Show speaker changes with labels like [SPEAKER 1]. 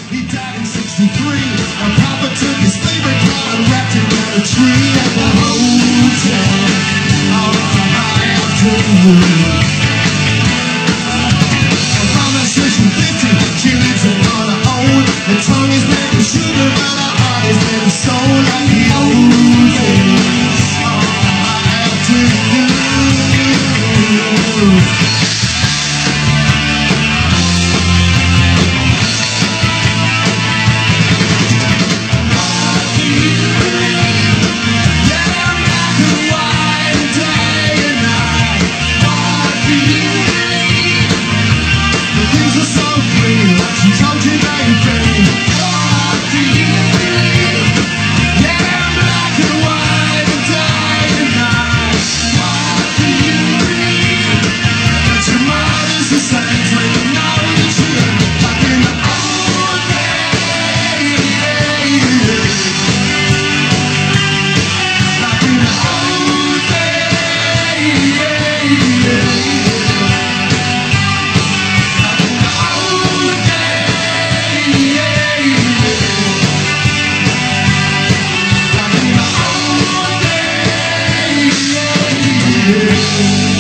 [SPEAKER 1] He died in '63. My papa took his favorite car and wrapped it in a tree at the hotel on high afternoon. My mama says she's 50, she lives it on her own. Her tongue is made of sugar, but her heart is made of stone. Like the old days on high afternoon. Yeah.